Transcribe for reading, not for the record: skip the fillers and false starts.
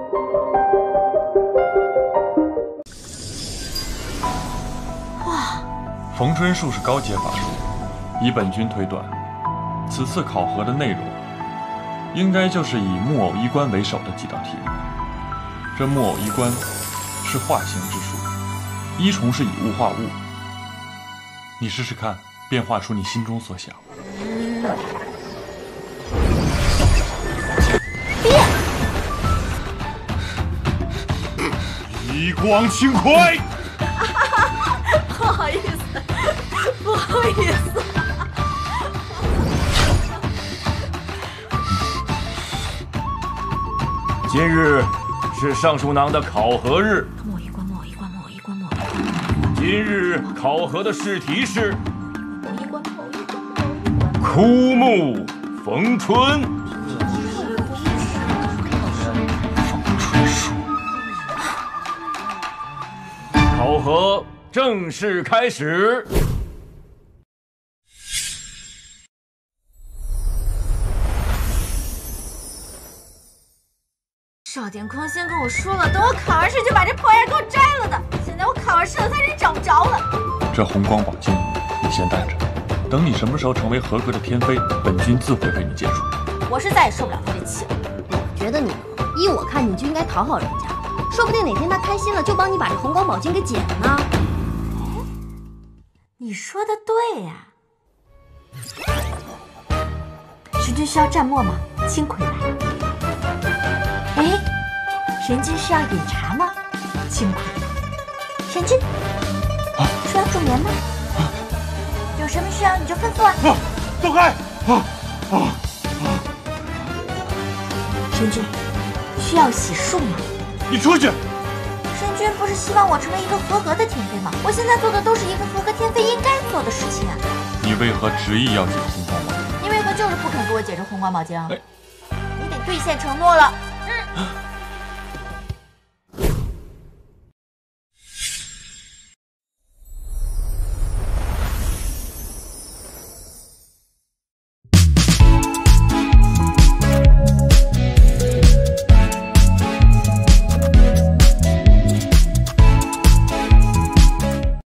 哇！ 逢春术是高阶法术，以本君推断，此次考核的内容，应该就是以木偶衣冠为首的几道题目。这木偶衣冠是化形之术，衣虫是以物化物。你试试看，变化出你心中所想。 一光轻快。 不好意思，不好意思。 今日是上述囊的考核日。 木偶衣冠，木偶衣冠，木偶衣冠，木偶衣冠。 今日考核的试题是木偶衣冠，木偶衣冠，木偶衣冠。 枯木逢春。考核正式开始。 少点空先跟我说了，等我考完试就把这破样给我摘了的。现在我考完试了，他人找不着了。 这红光宝剑，你先带着，等你什么时候成为合格的天妃，本君自会为你解除。 我是再也受不了他这气了。 我觉得你呢，依我看，你就应该讨好人家，说不定哪天他开心了，就帮你把这红光宝剑给解了呢。 你说的对呀。神君需要蘸墨吗？青葵来。哎，神君需要饮茶吗？青葵。神君，需要助眠吗？有什么需要你就吩咐啊。 走开！ 神君，需要洗漱吗？ 你出去！ 神君不是希望我成为一个合格的天妃吗？我现在做的都是一个合格天妃应该做的事情啊。 你为何执意要解红光宝剑？ 你为何就是不肯给我解这红光宝剑啊？你得兑现承诺了。